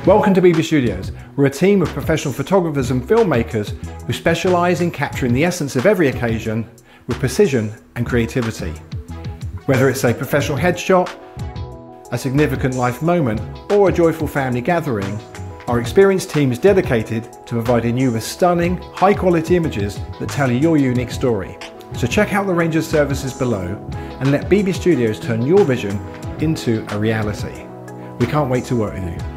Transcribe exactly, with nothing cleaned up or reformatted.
Welcome to Beeby Studios. We're a team of professional photographers and filmmakers who specialise in capturing the essence of every occasion with precision and creativity. Whether it's a professional headshot, a significant life moment, or a joyful family gathering, our experienced team is dedicated to providing you with stunning, high-quality images that tell your unique story. So check out the range of services below and let Beeby Studios turn your vision into a reality. We can't wait to work with you.